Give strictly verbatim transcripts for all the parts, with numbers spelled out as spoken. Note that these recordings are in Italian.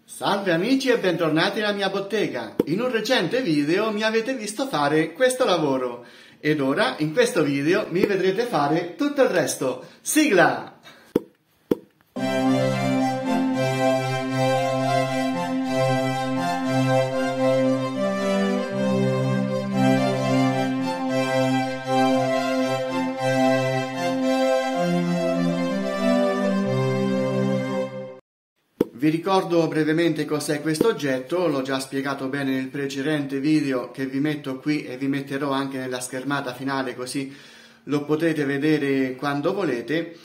Salve amici e bentornati nella mia bottega. In un recente video mi avete visto fare questo lavoro ed ora in questo video mi vedrete fare tutto il resto. Sigla! Vi ricordo brevemente cos'è questo oggetto, l'ho già spiegato bene nel precedente video che vi metto qui e vi metterò anche nella schermata finale, così lo potete vedere quando volete.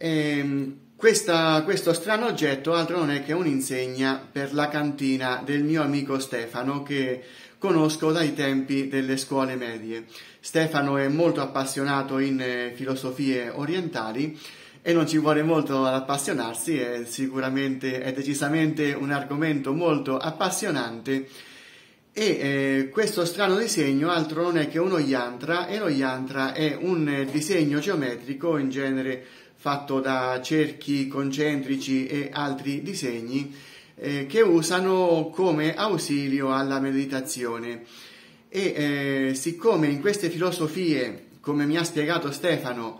E questa, questo strano oggetto altro non è che un'insegna per la cantina del mio amico Stefano, che conosco dai tempi delle scuole medie. Stefano è molto appassionato in filosofie orientali e non ci vuole molto ad appassionarsi, è sicuramente, è decisamente un argomento molto appassionante. E eh, questo strano disegno altro non è che uno yantra, e lo yantra è un disegno geometrico in genere fatto da cerchi concentrici e altri disegni eh, che usano come ausilio alla meditazione. E eh, siccome in queste filosofie, come mi ha spiegato Stefano,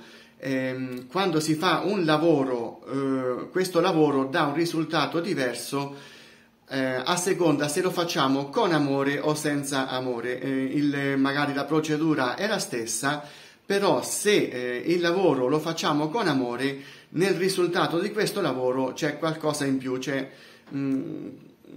Eh, quando si fa un lavoro, eh, questo lavoro dà un risultato diverso eh, a seconda se lo facciamo con amore o senza amore. Eh, il, magari la procedura è la stessa, però se eh, il lavoro lo facciamo con amore, nel risultato di questo lavoro c'è qualcosa in più, c'è, mm,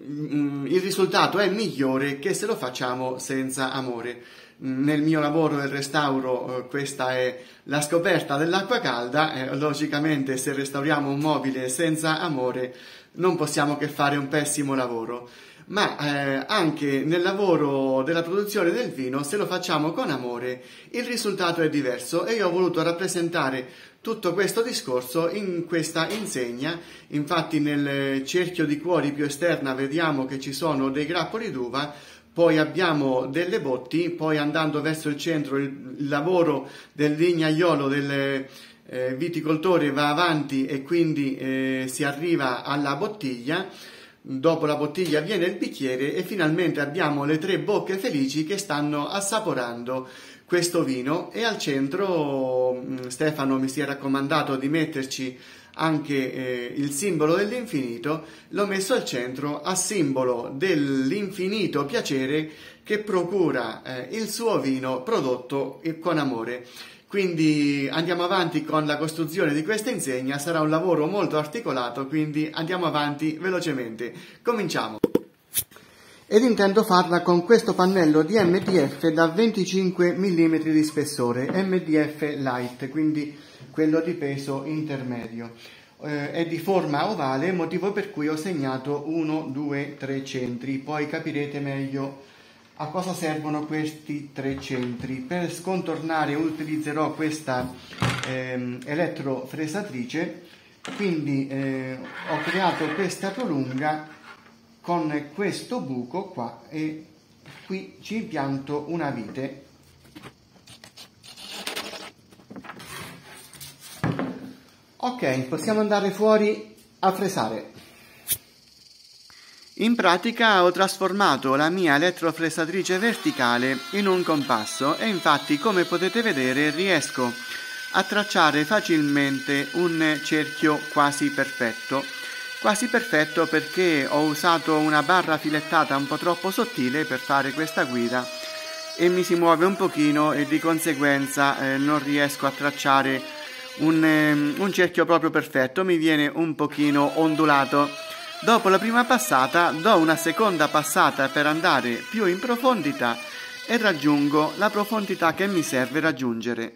mm, il risultato è migliore che se lo facciamo senza amore. Nel mio lavoro del restauro eh, questa è la scoperta dell'acqua calda. Eh, logicamente se restauriamo un mobile senza amore non possiamo che fare un pessimo lavoro, ma eh, anche nel lavoro della produzione del vino, se lo facciamo con amore, il risultato è diverso, e io ho voluto rappresentare tutto questo discorso in questa insegna. Infatti nel cerchio di cuori più esterna vediamo che ci sono dei grappoli d'uva, poi abbiamo delle botti, poi andando verso il centro il, il lavoro del vignaiolo, del eh, viticoltore va avanti e quindi eh, si arriva alla bottiglia. Dopo la bottiglia viene il bicchiere e finalmente abbiamo le tre bocche felici che stanno assaporando questo vino. E al centro Stefano mi si è raccomandato di metterci anche eh, il simbolo dell'infinito. L'ho messo al centro a simbolo dell'infinito piacere che procura eh, il suo vino prodotto con amore. Quindi andiamo avanti con la costruzione di questa insegna, sarà un lavoro molto articolato, quindi andiamo avanti velocemente. Cominciamo! Ed intendo farla con questo pannello di M D F da venticinque millimetri di spessore, M D F Light, quindi quello di peso intermedio. Eh, è di forma ovale, motivo per cui ho segnato uno, due, tre centri, poi capirete meglio a cosa servono questi tre centri. Per scontornare utilizzerò questa ehm, elettrofresatrice, quindi eh, ho creato questa prolunga con questo buco qua e qui ci impianto una vite. Ok, possiamo andare fuori a fresare. In pratica ho trasformato la mia elettrofresatrice verticale in un compasso e infatti, come potete vedere, riesco a tracciare facilmente un cerchio quasi perfetto. Quasi perfetto perché ho usato una barra filettata un po' troppo sottile per fare questa guida e mi si muove un pochino e di conseguenza eh, non riesco a tracciare un, eh, un cerchio proprio perfetto, mi viene un pochino ondulato. Dopo la prima passata do una seconda passata per andare più in profondità e raggiungo la profondità che mi serve raggiungere.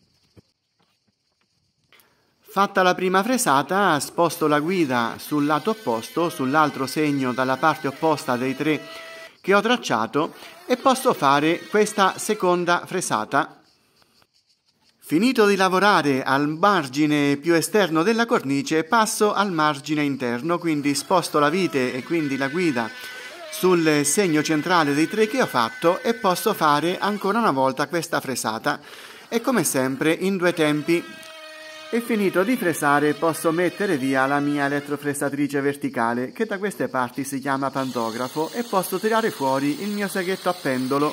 Fatta la prima fresata, sposto la guida sul lato opposto, sull'altro segno dalla parte opposta dei tre che ho tracciato, e posso fare questa seconda fresata. Finito di lavorare al margine più esterno della cornice, passo al margine interno, quindi sposto la vite e quindi la guida sul segno centrale dei tre che ho fatto e posso fare ancora una volta questa fresata. E come sempre in due tempi. E finito di fresare posso mettere via la mia elettrofressatrice verticale, che da queste parti si chiama pantografo, e posso tirare fuori il mio seghetto a pendolo.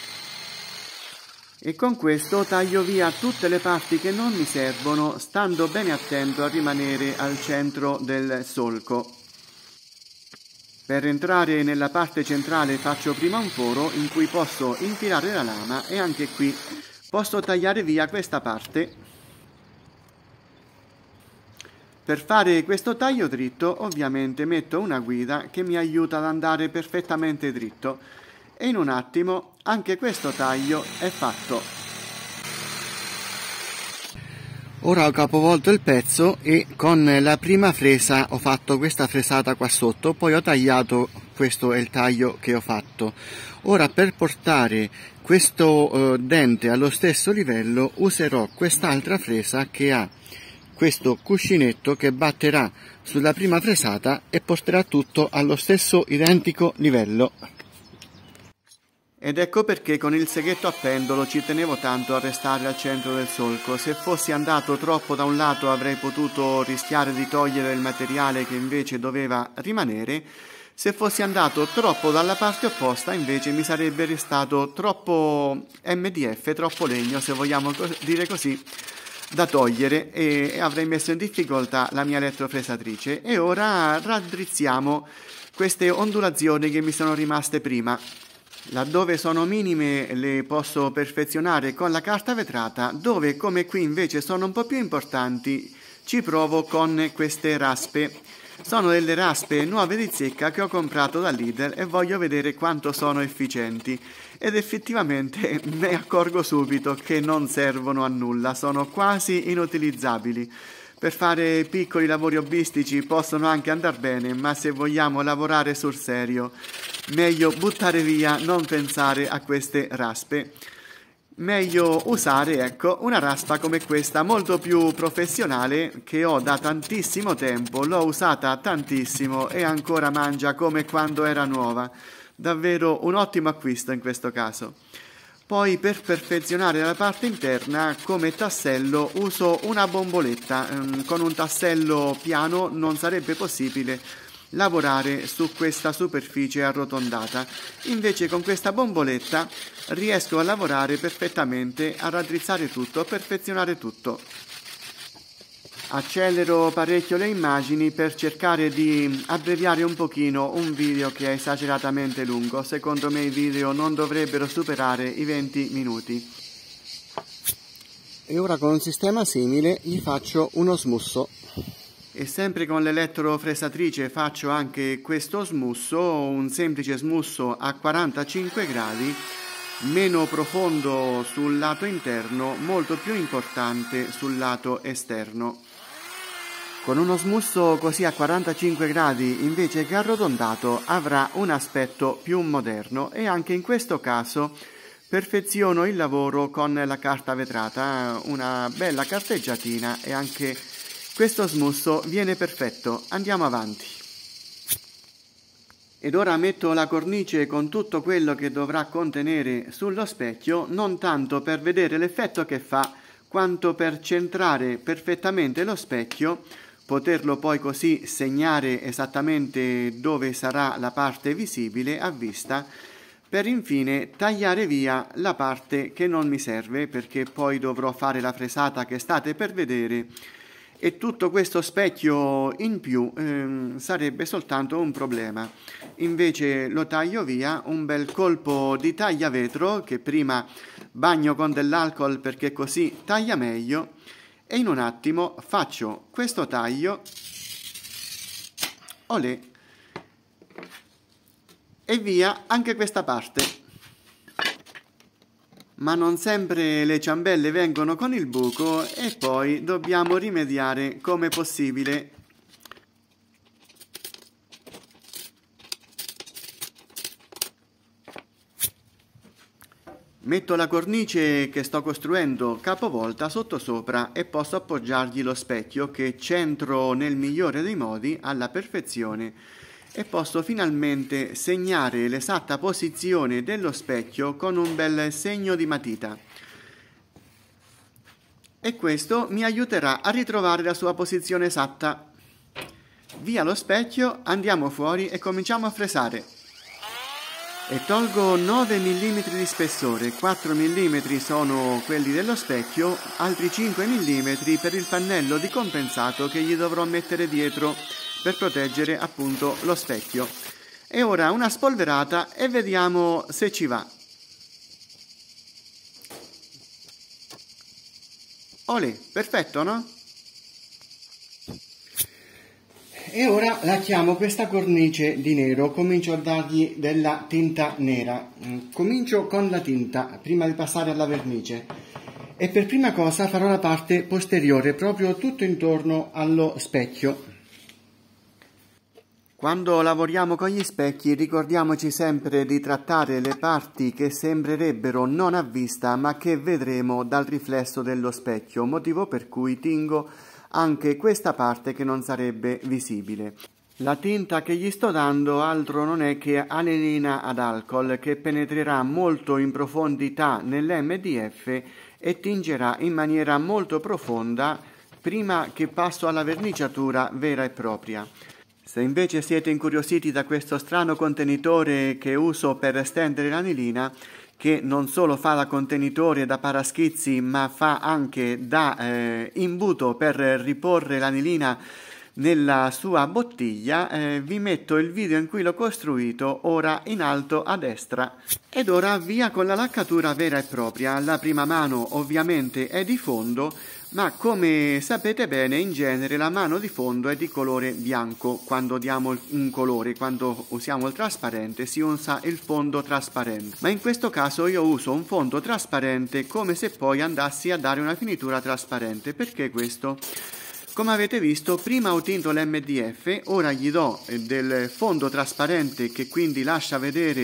E con questo taglio via tutte le parti che non mi servono, stando bene attento a rimanere al centro del solco. Per entrare nella parte centrale faccio prima un foro in cui posso infilare la lama, e anche qui posso tagliare via questa parte. Per fare questo taglio dritto ovviamente metto una guida che mi aiuta ad andare perfettamente dritto, e in un attimo anche questo taglio è fatto. Ora ho capovolto il pezzo e con la prima fresa ho fatto questa fresata qua sotto, poi ho tagliato, questo è il taglio che ho fatto. Ora per portare questo eh, dente allo stesso livello userò quest'altra fresa che ha questo cuscinetto che batterà sulla prima fresata e porterà tutto allo stesso identico livello. Ed ecco perché con il seghetto a pendolo ci tenevo tanto a restare al centro del solco. Se fossi andato troppo da un lato avrei potuto rischiare di togliere il materiale che invece doveva rimanere. Se fossi andato troppo dalla parte opposta invece mi sarebbe restato troppo M D F, troppo legno, se vogliamo dire così, da togliere, e avrei messo in difficoltà la mia elettrofresatrice. E ora raddrizziamo queste ondulazioni che mi sono rimaste prima. Laddove sono minime le posso perfezionare con la carta vetrata, dove come qui invece sono un po' più importanti ci provo con queste raspe. Sono delle raspe nuove di zecca che ho comprato da Lidl e voglio vedere quanto sono efficienti, ed effettivamente ne accorgo subito che non servono a nulla, sono quasi inutilizzabili. Per fare piccoli lavori hobbistici possono anche andar bene, ma se vogliamo lavorare sul serio meglio buttare via, non pensare a queste raspe. Meglio usare, ecco, una raspa come questa, molto più professionale, che ho da tantissimo tempo, l'ho usata tantissimo e ancora mangia come quando era nuova. Davvero un ottimo acquisto in questo caso. Poi per perfezionare la parte interna come tassello uso una bomboletta. Con un tassello piano non sarebbe possibile lavorare su questa superficie arrotondata, invece con questa bomboletta riesco a lavorare perfettamente, a raddrizzare tutto, a perfezionare tutto. Accelero parecchio le immagini per cercare di abbreviare un pochino un video che è esageratamente lungo. Secondo me i video non dovrebbero superare i venti minuti. E ora con un sistema simile gli faccio uno smusso. E sempre con l'elettrofresatrice faccio anche questo smusso, un semplice smusso a quarantacinque gradi, meno profondo sul lato interno, molto più importante sul lato esterno. Con uno smusso così a quarantacinque gradi invece che arrotondato avrà un aspetto più moderno, e anche in questo caso perfeziono il lavoro con la carta vetrata, una bella carteggiatina, e anche questo smusso viene perfetto. Andiamo avanti. Ed ora metto la cornice con tutto quello che dovrà contenere sullo specchio, non tanto per vedere l'effetto che fa, quanto per centrare perfettamente lo specchio, poterlo poi così segnare esattamente dove sarà la parte visibile a vista, per infine tagliare via la parte che non mi serve, perché poi dovrò fare la fresata che state per vedere, e tutto questo specchio in più ehm, sarebbe soltanto un problema. Invece lo taglio via, un bel colpo di tagliavetro che prima bagno con dell'alcol perché così taglia meglio, e in un attimo faccio questo taglio, olè, e via anche questa parte. Ma non sempre le ciambelle vengono con il buco e poi dobbiamo rimediare come possibile. Metto la cornice che sto costruendo capovolta sottosopra e posso appoggiargli lo specchio che centro nel migliore dei modi alla perfezione, e posso finalmente segnare l'esatta posizione dello specchio con un bel segno di matita. e questo mi aiuterà a ritrovare la sua posizione esatta. Via lo specchio, andiamo fuori e cominciamo a fresare. E tolgo nove millimetri di spessore, quattro millimetri sono quelli dello specchio, altri cinque millimetri per il pannello di compensato che gli dovrò mettere dietro per proteggere appunto lo specchio. E ora una spolverata e vediamo se ci va. Olè, perfetto, no? E ora lacchiamo questa cornice di nero, comincio a dargli della tinta nera. Comincio con la tinta, prima di passare alla vernice. E per prima cosa farò la parte posteriore, proprio tutto intorno allo specchio. Quando lavoriamo con gli specchi ricordiamoci sempre di trattare le parti che sembrerebbero non a vista ma che vedremo dal riflesso dello specchio, motivo per cui tingo anche questa parte che non sarebbe visibile. La tinta che gli sto dando altro non è che anilina ad alcol che penetrerà molto in profondità nell'emme di effe e tingerà in maniera molto profonda prima che passo alla verniciatura vera e propria. Se invece siete incuriositi da questo strano contenitore che uso per stendere l'anilina, che non solo fa da contenitore da paraschizzi ma fa anche da eh, imbuto per riporre l'anilina nella sua bottiglia, eh, vi metto il video in cui l'ho costruito ora in alto a destra. Ed ora via con la laccatura vera e propria. La prima mano ovviamente è di fondo, ma come sapete bene in genere la mano di fondo è di colore bianco. Quando diamo un colore, quando usiamo il trasparente si usa il fondo trasparente, ma in questo caso io uso un fondo trasparente come se poi andassi a dare una finitura trasparente. Perché questo? Come avete visto prima ho tinto l'emme di effe, ora gli do del fondo trasparente che quindi lascia vedere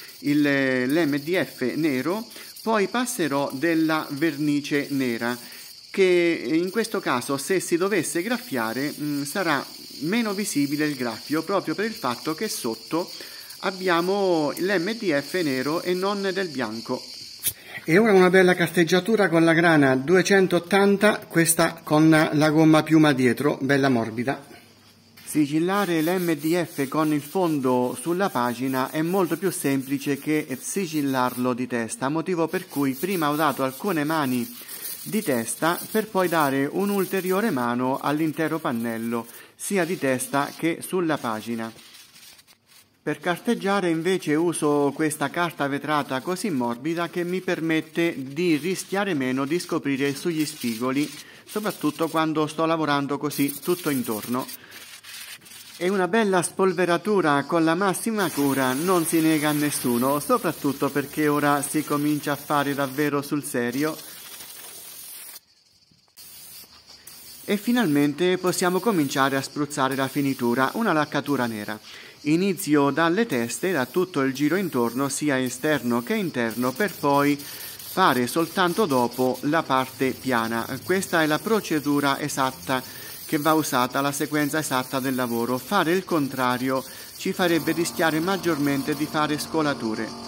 l'emme di effe nero, poi passerò della vernice nera che in questo caso se si dovesse graffiare mh, sarà meno visibile il graffio proprio per il fatto che sotto abbiamo l'emme di effe nero e non del bianco. E ora una bella carteggiatura con la grana duecentottanta, questa con la gomma piuma dietro, bella morbida. Sigillare l'emme di effe con il fondo sulla pagina è molto più semplice che sigillarlo di testa, motivo per cui prima ho dato alcune mani di testa per poi dare un'ulteriore mano all'intero pannello, sia di testa che sulla pagina. Per carteggiare invece uso questa carta vetrata così morbida che mi permette di rischiare meno di scoprire sugli spigoli, soprattutto quando sto lavorando così tutto intorno. E una bella spolveratura con la massima cura non si nega a nessuno, soprattutto perché ora si comincia a fare davvero sul serio. E finalmente possiamo cominciare a spruzzare la finitura, una laccatura nera. Inizio dalle teste, da tutto il giro intorno, sia esterno che interno, per poi fare soltanto dopo la parte piana. Questa è la procedura esatta che va usata, la sequenza esatta del lavoro. Fare il contrario ci farebbe rischiare maggiormente di fare scolature.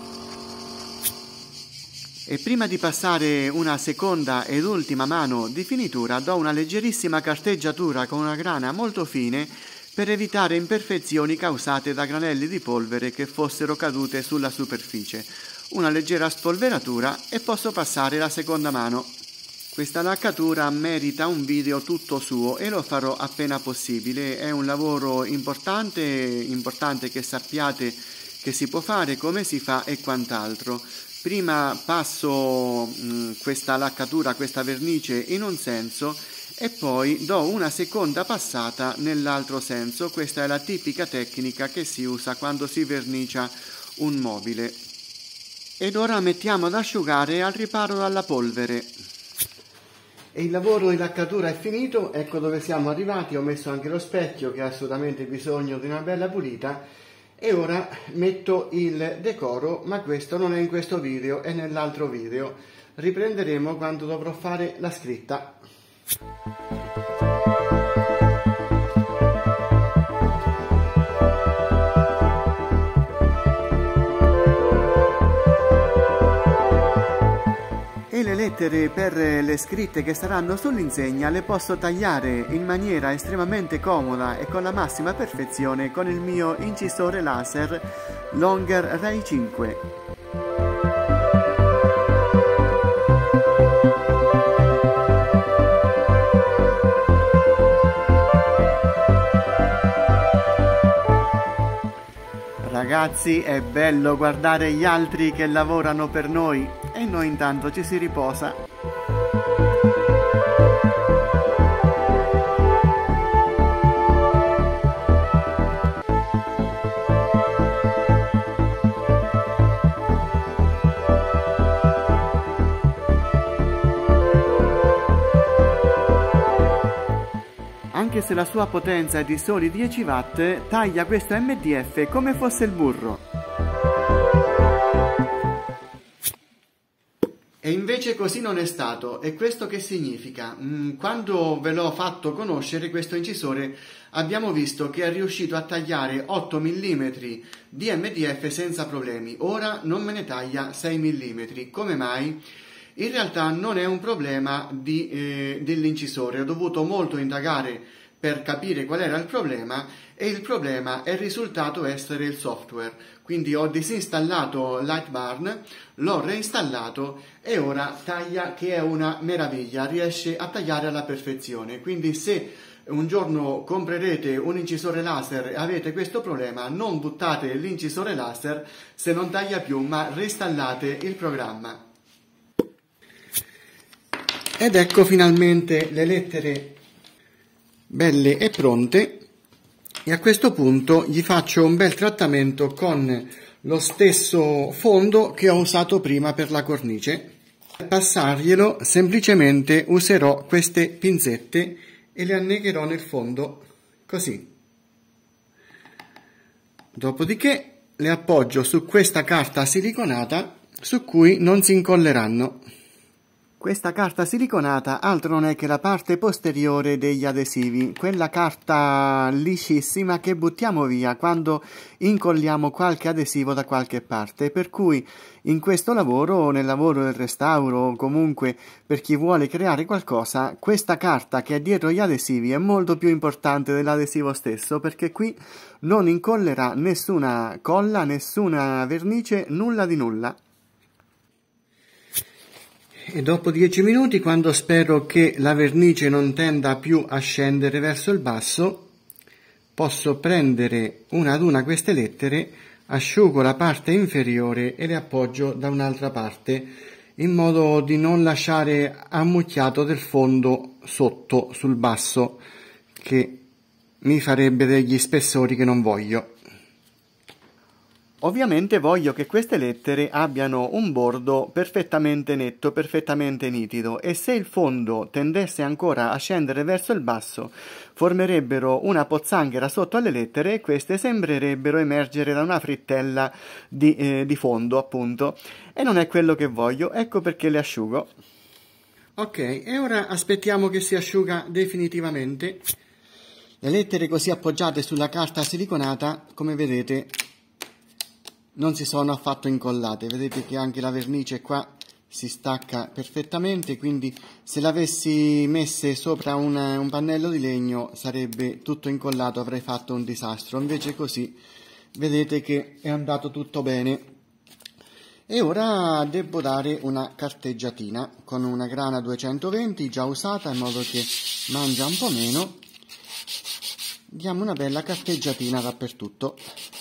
E prima di passare una seconda ed ultima mano di finitura do una leggerissima carteggiatura con una grana molto fine per evitare imperfezioni causate da granelli di polvere che fossero cadute sulla superficie. Una leggera spolveratura e posso passare la seconda mano. Questa laccatura merita un video tutto suo e lo farò appena possibile. È un lavoro importante, importante che sappiate che si può fare, come si fa e quant'altro. Prima passo mh, questa laccatura, questa vernice in un senso e poi do una seconda passata nell'altro senso. Questa è la tipica tecnica che si usa quando si vernicia un mobile. Ed ora mettiamo ad asciugare al riparo dalla polvere. E il lavoro di laccatura è finito, ecco dove siamo arrivati. Ho messo anche lo specchio che ha assolutamente bisogno di una bella pulita. E ora metto il decoro, ma questo non è in questo video, è nell'altro video. Riprenderemo quando dovrò fare la scritta. E le lettere per le scritte che saranno sull'insegna le posso tagliare in maniera estremamente comoda e con la massima perfezione con il mio incisore laser Longer Ray cinque. Ragazzi, è bello guardare gli altri che lavorano per noi e noi intanto ci si riposa. Anche se la sua potenza è di soli dieci watt, taglia questo M D F come fosse il burro. E invece così non è stato. E questo che significa? Quando ve l'ho fatto conoscere questo incisore, abbiamo visto che è riuscito a tagliare otto millimetri di M D F senza problemi. Ora non me ne taglia sei millimetri. Come mai? In realtà non è un problema di, eh, dell'incisore, ho dovuto molto indagare per capire qual era il problema e il problema è risultato essere il software. Quindi ho disinstallato Lightburn, l'ho reinstallato e ora taglia, che è una meraviglia, riesce a tagliare alla perfezione. Quindi se un giorno comprerete un incisore laser e avete questo problema, non buttate l'incisore laser se non taglia più, ma reinstallate il programma. Ed ecco finalmente le lettere belle e pronte, e a questo punto gli faccio un bel trattamento con lo stesso fondo che ho usato prima per la cornice. Per passarglielo semplicemente userò queste pinzette e le annegherò nel fondo così. Dopodiché le appoggio su questa carta siliconata su cui non si incolleranno. Questa carta siliconata altro non è che la parte posteriore degli adesivi, quella carta liscissima che buttiamo via quando incolliamo qualche adesivo da qualche parte, per cui in questo lavoro, nel lavoro del restauro o comunque per chi vuole creare qualcosa, questa carta che è dietro gli adesivi è molto più importante dell'adesivo stesso, perché qui non incollerà nessuna colla, nessuna vernice, nulla di nulla. E dopo dieci minuti, quando spero che la vernice non tenda più a scendere verso il basso, posso prendere una ad una queste lettere, asciugo la parte inferiore e le appoggio da un'altra parte, in modo di non lasciare ammucchiato del fondo sotto sul basso, che mi farebbe degli spessori che non voglio. Ovviamente voglio che queste lettere abbiano un bordo perfettamente netto, perfettamente nitido, e se il fondo tendesse ancora a scendere verso il basso, formerebbero una pozzanghera sotto alle lettere e queste sembrerebbero emergere da una frittella di, eh, di fondo, appunto, e non è quello che voglio, ecco perché le asciugo. Ok, e ora aspettiamo che si asciuga definitivamente. Le lettere così appoggiate sulla carta siliconata, come vedete, non si sono affatto incollate. Vedete che anche la vernice qua si stacca perfettamente, quindi se l'avessi messe sopra una, un pannello di legno sarebbe tutto incollato, avrei fatto un disastro. Invece così vedete che è andato tutto bene. E ora devo dare una carteggiatina con una grana duecentoventi già usata, in modo che mangia un po' meno. Diamo una bella carteggiatina dappertutto.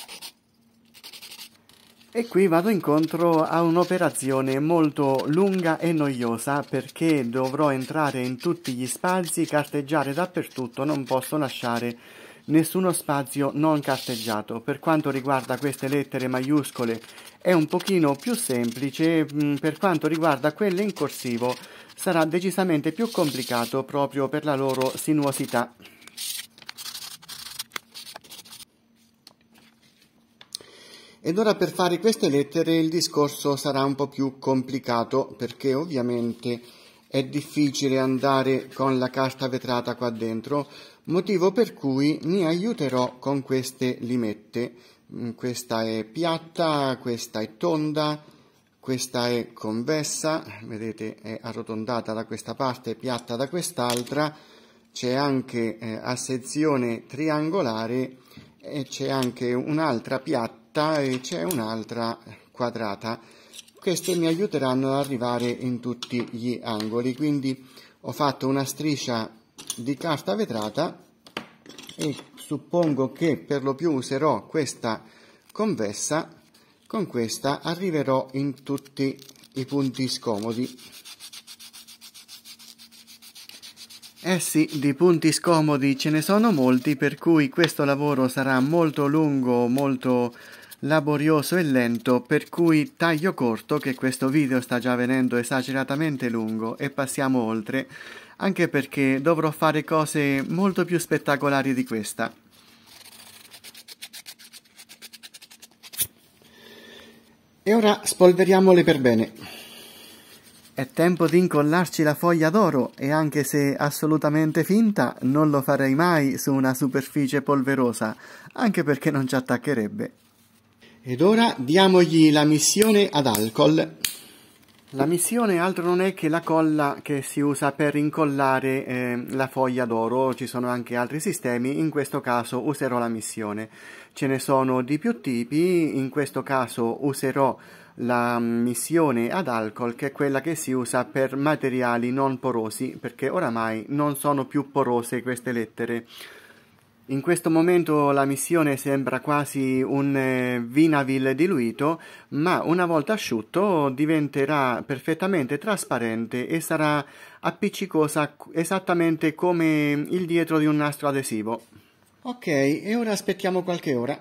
E qui vado incontro a un'operazione molto lunga e noiosa, perché dovrò entrare in tutti gli spazi, carteggiare dappertutto, non posso lasciare nessuno spazio non carteggiato. Per quanto riguarda queste lettere maiuscole è un pochino più semplice, per quanto riguarda quelle in corsivo sarà decisamente più complicato proprio per la loro sinuosità. Ed ora per fare queste lettere il discorso sarà un po' più complicato, perché ovviamente è difficile andare con la carta vetrata qua dentro, motivo per cui mi aiuterò con queste limette. Questa è piatta, questa è tonda, questa è convessa, vedete è arrotondata da questa parte, piatta da quest'altra, c'è anche eh, a sezione triangolare e c'è anche un'altra piatta e c'è un'altra quadrata. Queste mi aiuteranno ad arrivare in tutti gli angoli, quindi ho fatto una striscia di carta vetrata e suppongo che per lo più userò questa convessa. Con questa arriverò in tutti i punti scomodi. Eh sì, di punti scomodi ce ne sono molti, per cui questo lavoro sarà molto lungo, molto laborioso e lento, per cui taglio corto, che questo video sta già venendo esageratamente lungo, e passiamo oltre, anche perché dovrò fare cose molto più spettacolari di questa. E ora spolveriamole per bene. È tempo di incollarci la foglia d'oro e anche se assolutamente finta, non lo farei mai su una superficie polverosa, anche perché non ci attaccherebbe. Ed ora diamogli la missione ad alcol. La missione altro non è che la colla che si usa per incollare eh, la foglia d'oro. Ci sono anche altri sistemi, in questo caso userò la missione. Ce ne sono di più tipi, in questo caso userò la missione ad alcol, che è quella che si usa per materiali non porosi, perché oramai non sono più porose queste lettere. In questo momento la missione sembra quasi un eh, vinavil diluito, ma una volta asciutto diventerà perfettamente trasparente e sarà appiccicosa esattamente come il dietro di un nastro adesivo. Ok, e ora aspettiamo qualche ora.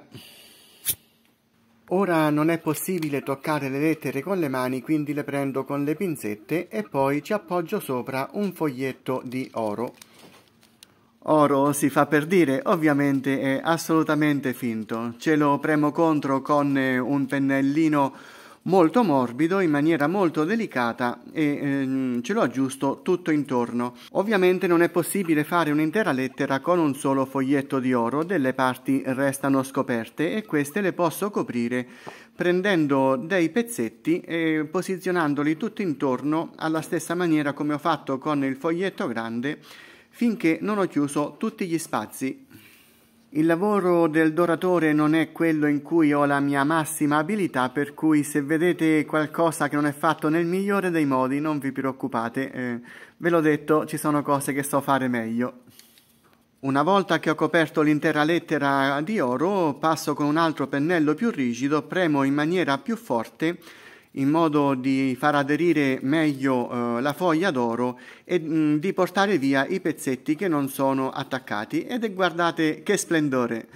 Ora non è possibile toccare le lettere con le mani, quindi le prendo con le pinzette e poi ci appoggio sopra un foglietto di oro. Oro si fa per dire, ovviamente è assolutamente finto. Ce lo premo contro con un pennellino molto morbido in maniera molto delicata e ehm, ce lo aggiusto tutto intorno. Ovviamente non è possibile fare un'intera lettera con un solo foglietto di oro, delle parti restano scoperte e queste le posso coprire prendendo dei pezzetti e posizionandoli tutto intorno alla stessa maniera come ho fatto con il foglietto grande, finché non ho chiuso tutti gli spazi. Il lavoro del doratore non è quello in cui ho la mia massima abilità, per cui se vedete qualcosa che non è fatto nel migliore dei modi non vi preoccupate, eh, ve l'ho detto, ci sono cose che so fare meglio. Una volta che ho coperto l'intera lettera di oro, passo con un altro pennello più rigido, premo in maniera più forte in modo di far aderire meglio eh, la foglia d'oro e mh, di portare via i pezzetti che non sono attaccati. Ed è, guardate che splendore!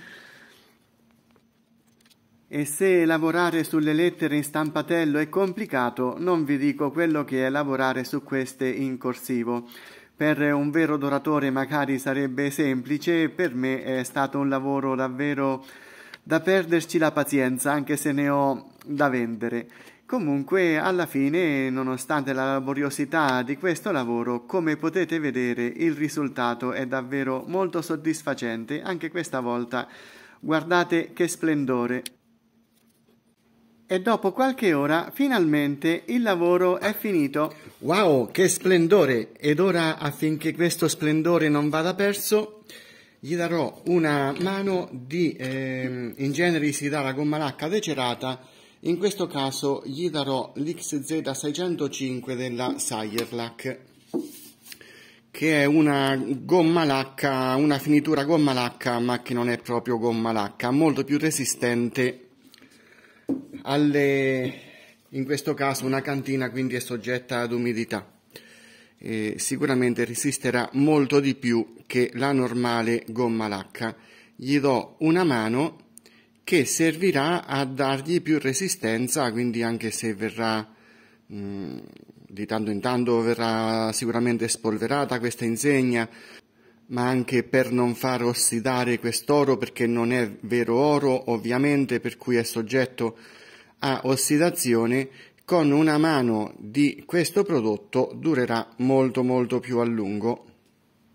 E se lavorare sulle lettere in stampatello è complicato, non vi dico quello che è lavorare su queste in corsivo. Per un vero doratore magari sarebbe semplice, per me è stato un lavoro davvero da perderci la pazienza, anche se ne ho da vendere. Comunque, alla fine, nonostante la laboriosità di questo lavoro, come potete vedere, il risultato è davvero molto soddisfacente. Anche questa volta, guardate che splendore! E dopo qualche ora, finalmente, il lavoro è finito. Wow, che splendore! Ed ora, affinché questo splendore non vada perso, gli darò una mano di... Eh, in genere si dà la gomma lacca decerata. In questo caso gli darò l'X Z seicentocinque della Sajerlac, che è una gomma lacca, una finitura gomma lacca, ma che non è proprio gomma lacca, molto più resistente alle, in questo caso una cantina, quindi è soggetta ad umidità. E sicuramente resisterà molto di più che la normale gomma lacca. Gli do una mano che servirà a dargli più resistenza, quindi anche se verrà mh, di tanto in tanto verrà sicuramente spolverata questa insegna, ma anche per non far ossidare quest'oro, perché non è vero oro ovviamente, per cui è soggetto a ossidazione. Con una mano di questo prodotto durerà molto molto più a lungo.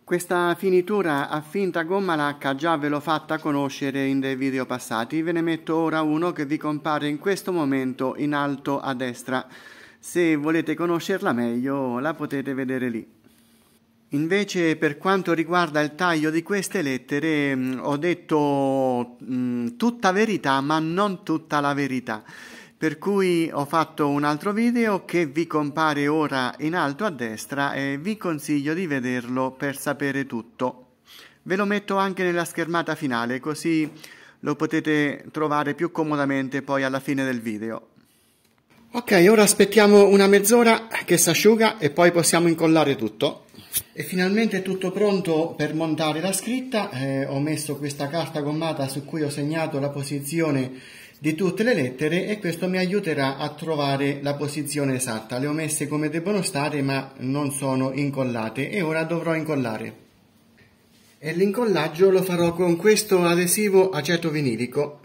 Questa finitura a finta gomma lacca già ve l'ho fatta conoscere in dei video passati, ve ne metto ora uno che vi compare in questo momento in alto a destra. Se volete conoscerla meglio la potete vedere lì. Invece per quanto riguarda il taglio di queste lettere mh, ho detto mh, tutta verità ma non tutta la verità. Per cui ho fatto un altro video che vi compare ora in alto a destra e vi consiglio di vederlo per sapere tutto. Ve lo metto anche nella schermata finale, così lo potete trovare più comodamente poi alla fine del video. Ok, ora aspettiamo una mezz'ora che si asciuga e poi possiamo incollare tutto. E finalmente è tutto pronto per montare la scritta. Eh, ho messo questa carta gommata su cui ho segnato la posizione di tutte le lettere e questo mi aiuterà a trovare la posizione esatta. Le ho messe come debbono stare ma non sono incollate e ora dovrò incollare. E l'incollaggio lo farò con questo adesivo aceto vinilico.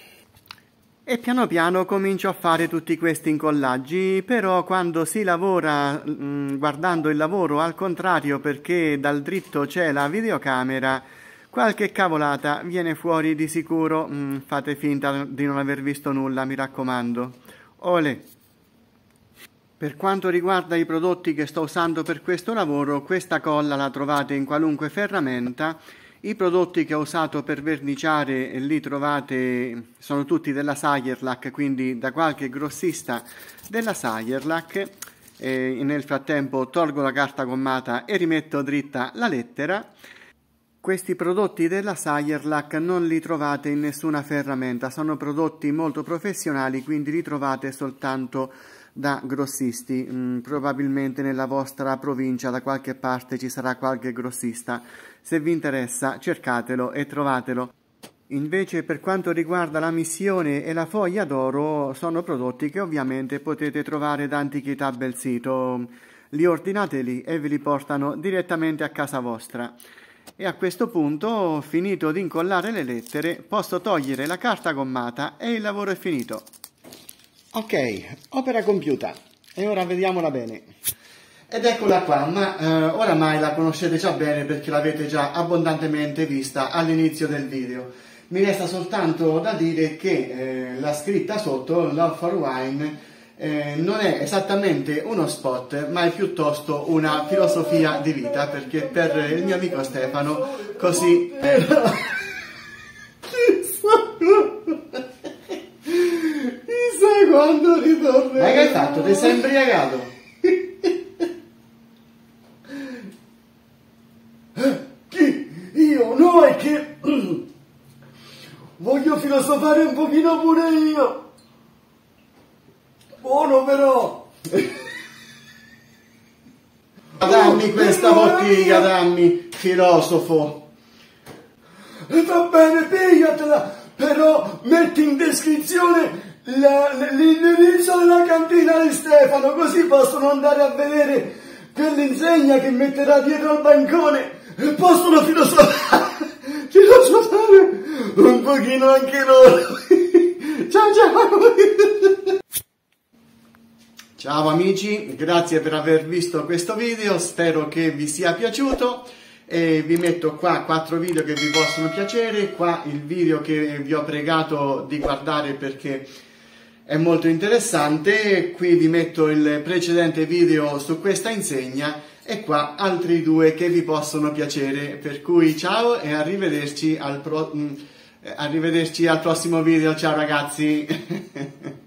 E piano piano comincio a fare tutti questi incollaggi, però quando si lavora mh, guardando il lavoro al contrario perché dal dritto c'è la videocamera, qualche cavolata viene fuori di sicuro. Mm, fate finta di non aver visto nulla, mi raccomando. Olè! Per quanto riguarda i prodotti che sto usando per questo lavoro, questa colla la trovate in qualunque ferramenta. I prodotti che ho usato per verniciare li trovate, sono tutti della Sajerlac, quindi da qualche grossista della Sajerlac. E nel frattempo tolgo la carta gommata e rimetto dritta la lettera. Questi prodotti della Sajerlac non li trovate in nessuna ferramenta, sono prodotti molto professionali, quindi li trovate soltanto da grossisti. Mm, probabilmente nella vostra provincia da qualche parte ci sarà qualche grossista. Se vi interessa cercatelo e trovatelo. Invece per quanto riguarda la missione e la foglia d'oro sono prodotti che ovviamente potete trovare da Antichità Belsito. Li ordinate lì e ve li portano direttamente a casa vostra. E a questo punto, finito di incollare le lettere, posso togliere la carta gommata e il lavoro è finito. Ok, opera compiuta. E ora vediamola bene. Ed eccola qua, ma eh, oramai la conoscete già bene perché l'avete già abbondantemente vista all'inizio del video. Mi resta soltanto da dire che eh, la scritta sotto, Love for Wine, Eh, non è esattamente uno spot, ma è piuttosto una filosofia di vita, perché per il mio amico Stefano così è. Chissà quando ritornerà. Ma che hai fatto? Ti sei imbriagato? Chi? Io? No, è che voglio filosofare un pochino pure io. Buono però! Dammi questa bottiglia, dammi, filosofo! E va bene, pigliatela, però metti in descrizione l'indirizzo della cantina di Stefano, così possono andare a vedere quell'insegna che metterà dietro al bancone e possono filosofare, filosofare un pochino anche loro. Ciao ciao! Ciao amici, grazie per aver visto questo video, spero che vi sia piaciuto e vi metto qua quattro video che vi possono piacere, qua il video che vi ho pregato di guardare perché è molto interessante, qui vi metto il precedente video su questa insegna e qua altri due che vi possono piacere, per cui ciao e arrivederci al, pro... arrivederci al prossimo video, ciao ragazzi!